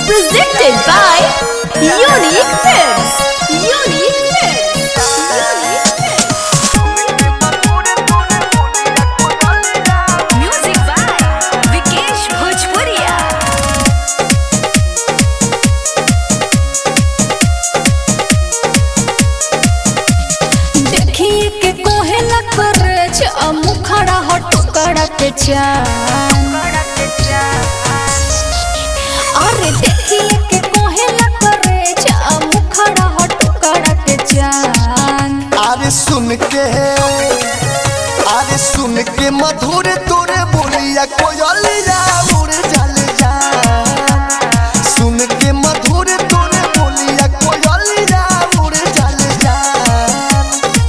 Presented by Unique Films. Unique Films. Music by Vikesh Bhojpuria. देखिए के कोहेला करे छ मुखड़ा हटकड़ा के चान। अरे देखिए के कोहेला करे छ मुखड़ा हटकड़ा के चान। अरे सुन के मधुर तोरे बोलिया कोयलिया उड़ चल जान। सुन के मधुर तोरे बोलिया कोयलिया उड़ चल जान।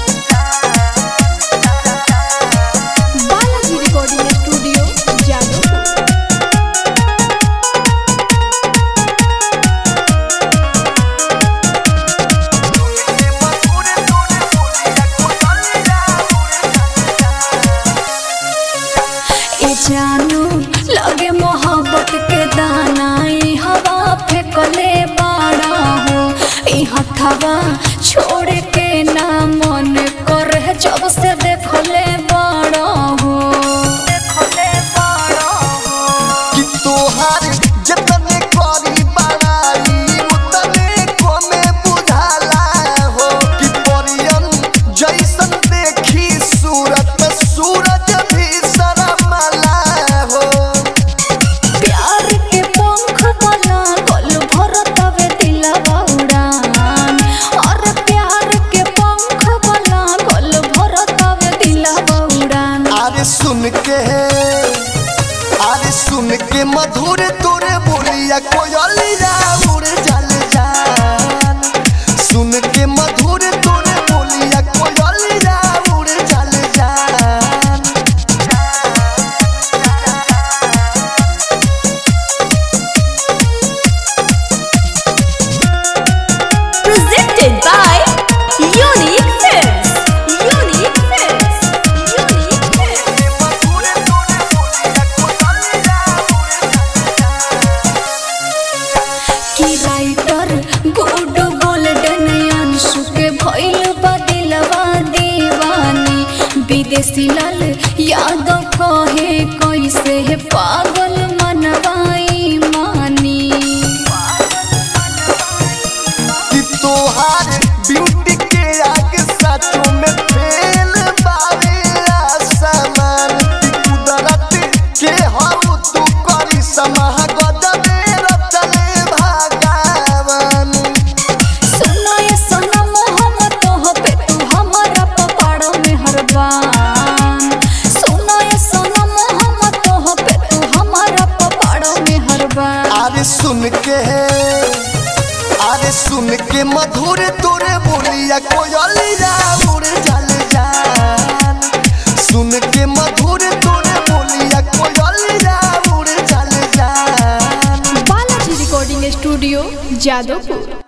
Balaji recording studio Jadavpur. जानू लगे मोहब्बत के दाना हवा फेंकले बाड़ा हो। हथवा छोड़ के ना मन करे जब से देखले बाड़ा हो। कि तोहार जतने करी बड़ाई उतने कमे बुझाला हो। कि परियन जैसन देखी सूरत सूरज भी शरमाला हो। प्यार के पंख बना गल भरतवे दिलवा उड़ान। और प्यार के पंख बना गल भरतवे दिलवा उड़ान। अरे सुन के मधुर तोरे बोलिया कोयलिया उड़ चल जान। सुन के मधुर तोरे बोलिया कोयलिया उड़ चल जान। Presented by Unique Films. Unique Films. Unique Films. की राइटर गुड गोल्डन अंशु के भइल बदिलवा दीवानी। विदेशी लाल यादव कहे कैसे है पागल मनवाई मानी। कि तोहार ब्यूटी के आगे सचो में फेल बावे आसमान। कि कुदरत के हम तू करी समाह गजबे रचले भगवान। सुनो ये सनम हम तोह पे तू हमारा पपाड़ो में हरबान। सुनो ये सनम हम तोह पे तू हमारा पपाड़ो में हरबान। अरे सुन के मधुर तोरे बोलिया कोयलिया उड़ चल जान। सुन के मधुर तोरे बोलिया कोयलिया उड़ चल जान। Balaji recording studio Jadavpur.